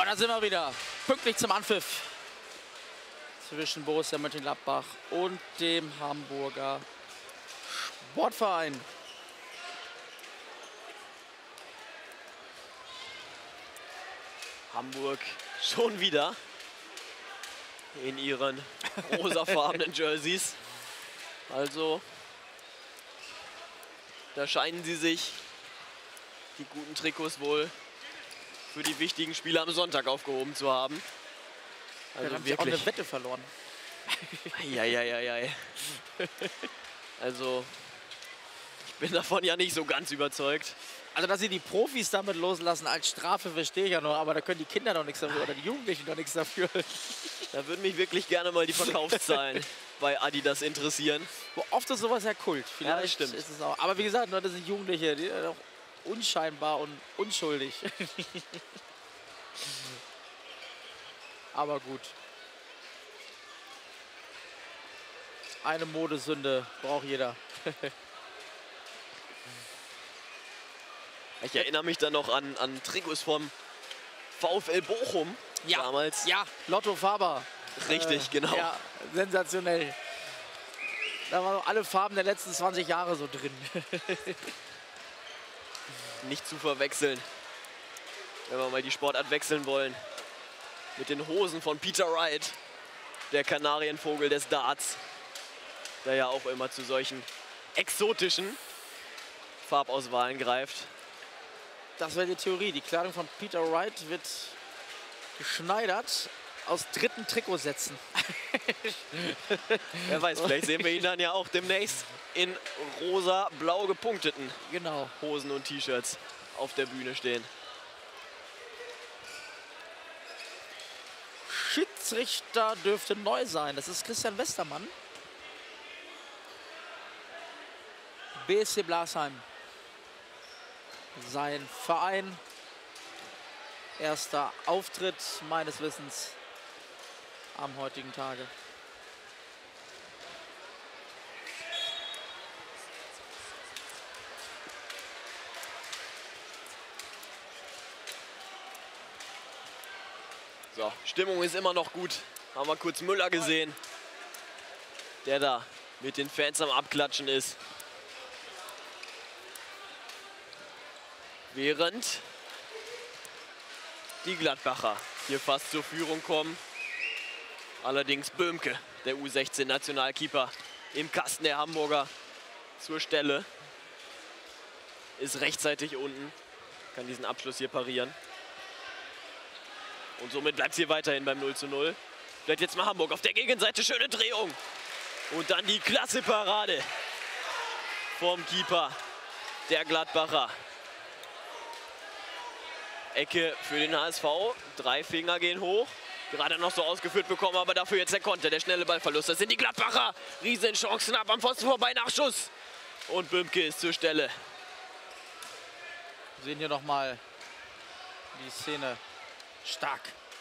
Und da sind wir wieder. Pünktlich zum Anpfiff. Zwischen Borussia Mönchengladbach und dem Hamburger Sportverein. Hamburg schon wieder in ihren rosafarbenen Jerseys. Also, da scheinen sie sich die guten Trikots wohl für die wichtigen Spiele am Sonntag aufgehoben zu haben. Also dann haben sie auch eine Wette verloren. Ja. Also, ich bin davon ja nicht so ganz überzeugt. Also, dass sie die Profis damit loslassen als Strafe, verstehe ich ja noch. Aber da können die Kinder doch nichts dafür oder die Jugendlichen doch nichts dafür. Da würden mich wirklich gerne mal die Verkaufszahlen bei Adidas interessieren. Oft ist sowas ja Kult. Vielleicht ja, das stimmt. Ist es auch. Aber wie gesagt, das sind Jugendliche, die sind auch unscheinbar und unschuldig. Aber gut. Eine Modesünde braucht jeder. Ich erinnere mich dann noch an Trikots vom VfL Bochum damals. Ja, Lotto Faber. Richtig, genau. Ja, sensationell. Da waren alle Farben der letzten 20 Jahre so drin. Nicht zu verwechseln, wenn wir mal die Sportart wechseln wollen, mit den Hosen von Peter Wright, der Kanarienvogel des Darts, der ja auch immer zu solchen exotischen Farbauswahlen greift. Das wäre die Theorie. Die Kleidung von Peter Wright wird geschneidert aus dritten Trikotsätzen. Wer weiß, vielleicht sehen wir ihn dann ja auch demnächst in rosa-blau gepunkteten Hosen und T-Shirts auf der Bühne stehen. Schiedsrichter dürfte neu sein. Das ist Christian Westermann. BSC Blasheim. Sein Verein. Erster Auftritt meines Wissens am heutigen Tage. So, Stimmung ist immer noch gut. Haben wir kurz Müller gesehen, der da mit den Fans am Abklatschen ist. Während die Gladbacher hier fast zur Führung kommen. Allerdings Böhmke, der U16-Nationalkeeper, im Kasten der Hamburger zur Stelle. Ist rechtzeitig unten, kann diesen Abschluss hier parieren. Und somit bleibt es hier weiterhin beim 0:0. Vielleicht jetzt mal Hamburg auf der Gegenseite, schöne Drehung. Und dann die klasse Parade vom Keeper der Gladbacher. Ecke für den HSV, 3 Finger gehen hoch. Gerade noch so ausgeführt bekommen, aber dafür jetzt der Konter, der schnelle Ballverlust. Das sind die Gladbacher. Riesenchancen, ab am Pfosten vorbei, Nachschuss. Und Böhmke ist zur Stelle. Wir sehen hier nochmal die Szene. Stark.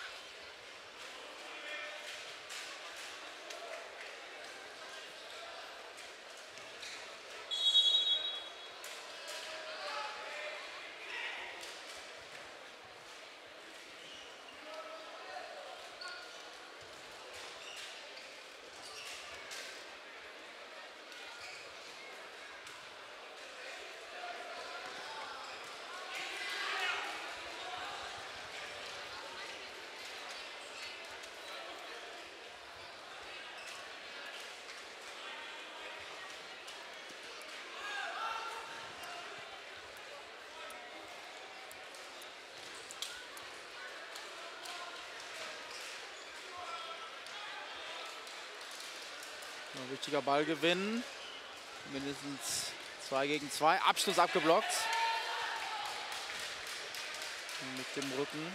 Ein wichtiger Ballgewinn. Mindestens 2 gegen 2. Abschluss abgeblockt. Mit dem Rücken.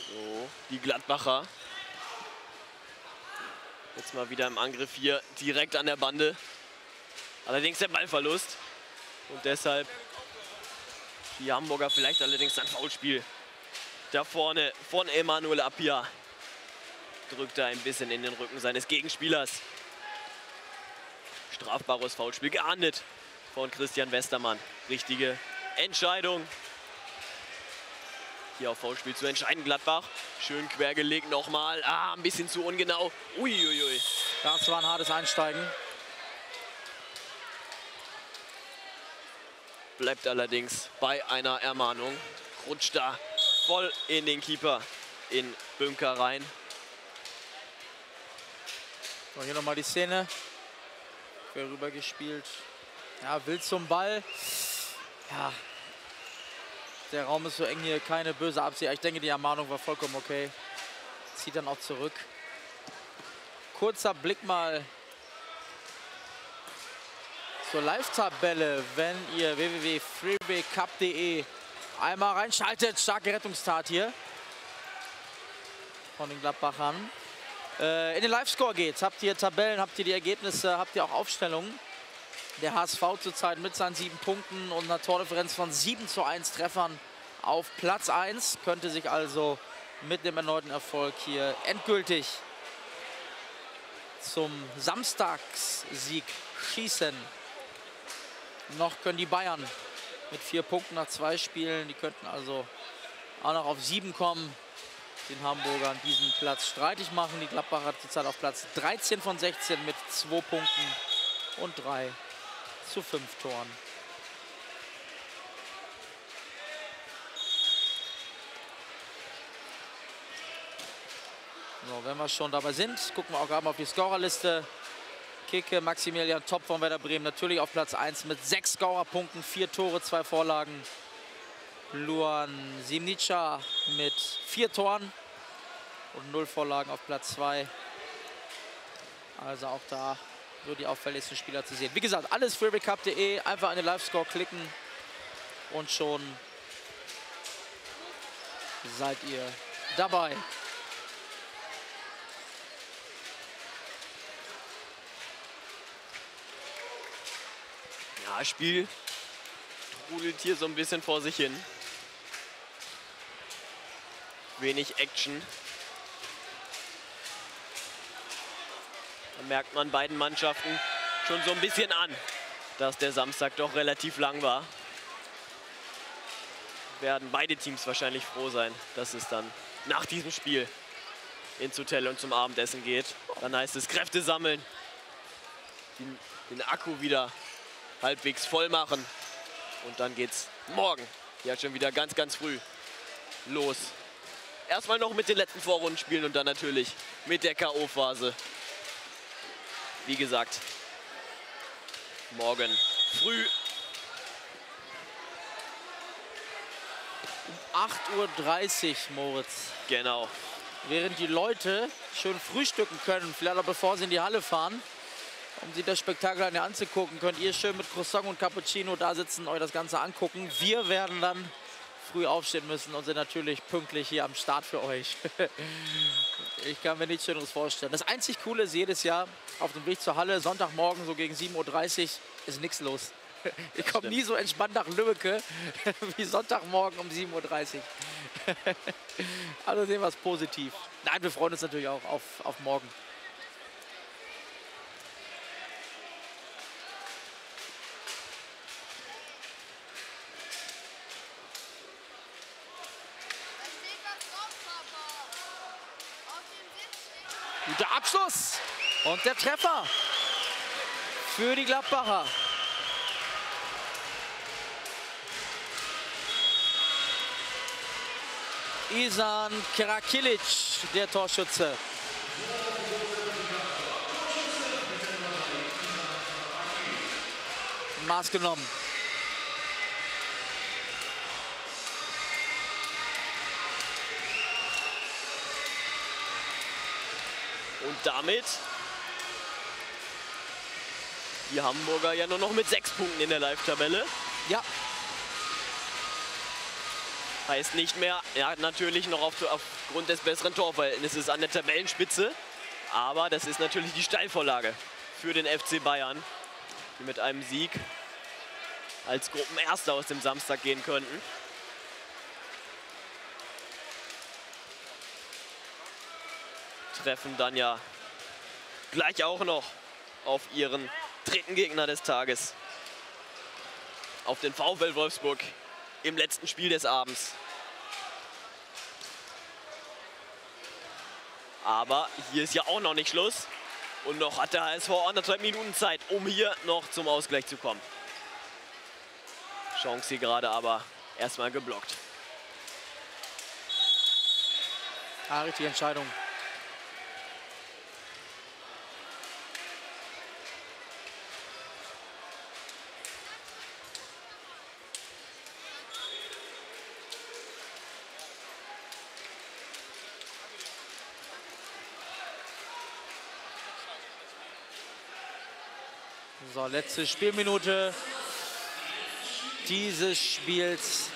So, die Gladbacher. Jetzt mal wieder im Angriff hier direkt an der Bande. Allerdings der Ballverlust. Und deshalb die Hamburger vielleicht allerdings ein Foulspiel. Da vorne von Emanuel Appiah. Drückt er ein bisschen in den Rücken seines Gegenspielers. Strafbares Foulspiel geahndet von Christian Westermann. Richtige Entscheidung. Hier auf Foulspiel zu entscheiden, Gladbach. Schön quergelegt nochmal. Ein bisschen zu ungenau. Uiuiui. Das war ein hartes Einsteigen. Bleibt allerdings bei einer Ermahnung. Rutscht da voll in den Keeper in Bünker rein. So, hier nochmal die Szene. Quer rüber gespielt. Ja, will zum Ball. Ja. Der Raum ist so eng hier, keine böse Absicht. Ich denke, die Ermahnung war vollkommen okay. Zieht dann auch zurück. Kurzer Blick mal zur Live-Tabelle, wenn ihr www.freewaycup.de einmal reinschaltet. Starke Rettungstat hier von den Gladbachern. In den Live-Score geht's. Habt ihr Tabellen, habt ihr die Ergebnisse, habt ihr auch Aufstellungen. Der HSV zurzeit mit seinen 7 Punkten und einer Tordifferenz von 7:1 Treffern auf Platz 1. Könnte sich also mit dem erneuten Erfolg hier endgültig zum Samstagssieg schießen. Noch können die Bayern mit 4 Punkten nach 2 Spielen. Die könnten also auch noch auf 7 kommen. Den Hamburgern diesen Platz streitig machen. Die Gladbacher zurzeit auf Platz 13 von 16 mit 2 Punkten und 3:5 Toren. So, wenn wir schon dabei sind, gucken wir auch gerade mal auf die Scorerliste. Kicke, Maximilian Topp von Werder Bremen natürlich auf Platz 1 mit 6 Scorerpunkten, 4 Tore, 2 Vorlagen. Luan Simnica mit 4 Toren und 0 Vorlagen auf Platz 2. Also auch da so die auffälligsten Spieler zu sehen. Wie gesagt, alles freewaycup.de, einfach an den Live-Score klicken und schon seid ihr dabei. Ja, Spiel trudelt hier so ein bisschen vor sich hin. Wenig Action. Da merkt man beiden Mannschaften schon so ein bisschen an, dass der Samstag doch relativ lang war. Werden beide Teams wahrscheinlich froh sein, dass es dann nach diesem Spiel ins Hotel und zum Abendessen geht. Dann heißt es Kräfte sammeln, den Akku wieder halbwegs voll machen und dann geht's morgen, ja schon wieder ganz, ganz früh los. Erstmal noch mit den letzten Vorrunden spielen und dann natürlich mit der K.O.-Phase. Wie gesagt, morgen früh. Um 8:30 Uhr, Moritz. Genau. Während die Leute schön frühstücken können, vielleicht auch bevor sie in die Halle fahren, um sich das Spektakel anzugucken, könnt ihr schön mit Croissant und Cappuccino da sitzen, euch das Ganze angucken. Wir werden dann früh aufstehen müssen und sind natürlich pünktlich hier am Start für euch. Ich kann mir nichts Schöneres vorstellen. Das einzig Coole ist jedes Jahr auf dem Weg zur Halle, Sonntagmorgen so gegen 7:30 Uhr, ist nichts los. Ich komme nie so entspannt nach Lübbecke wie Sonntagmorgen um 7:30 Uhr. Also sehen wir es positiv. Nein, wir freuen uns natürlich auch auf morgen. Guter Abschluss und der Treffer für die Gladbacher. Isan Kerakilic, der Torschütze. Maß genommen. Und damit die Hamburger ja nur noch mit 6 Punkten in der Live-Tabelle. Ja. Heißt nicht mehr, ja, natürlich noch aufgrund des besseren Torverhältnisses an der Tabellenspitze. Aber das ist natürlich die Steilvorlage für den FC Bayern, die mit einem Sieg als Gruppenerster aus dem Samstag gehen könnten. Treffen dann ja gleich auch noch auf ihren dritten Gegner des Tages. Auf den VfL Wolfsburg im letzten Spiel des Abends. Aber hier ist ja auch noch nicht Schluss. Und noch hat der HSV 1,5 Minuten Zeit, um hier noch zum Ausgleich zu kommen. Chance hier gerade aber erstmal geblockt. Ah, richtige Entscheidung. So, letzte Spielminute dieses Spiels.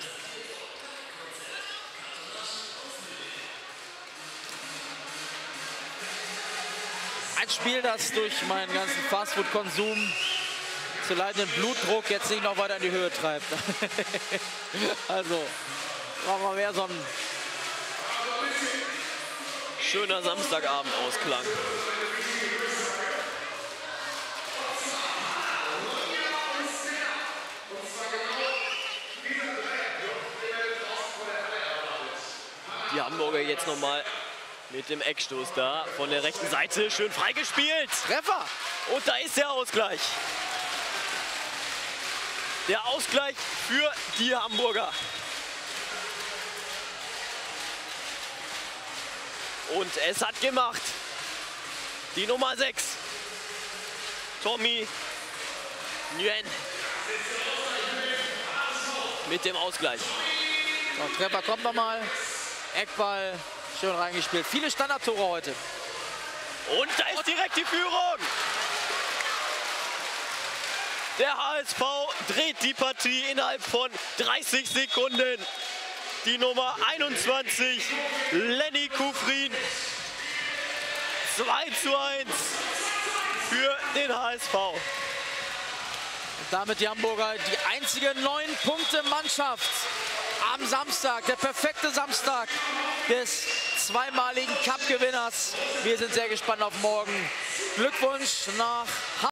Ein Spiel, das durch meinen ganzen Fastfood-Konsum zu leidenden Blutdruck jetzt nicht noch weiter in die Höhe treibt. Also, brauchen wir mehr so ein schöner Samstagabend-Ausklang. Die Hamburger jetzt nochmal mit dem Eckstoß da von der rechten Seite. Schön freigespielt. Treffer. Und da ist der Ausgleich. Der Ausgleich für die Hamburger. Und es hat gemacht. Die Nummer 6. Tommy Nguyen. Mit dem Ausgleich. So, Treffer kommt nochmal. Eckball, schön reingespielt. Viele Standardtore heute. Und da ist direkt die Führung. Der HSV dreht die Partie innerhalb von 30 Sekunden. Die Nummer 21, Lenny Kufrin. 2:1 für den HSV. Und damit die Hamburger die einzige 9-Punkte-Mannschaft am Samstag. Der perfekte Samstag des zweimaligen Cup-Gewinners. Wir sind sehr gespannt auf morgen. Glückwunsch nach Hamburg.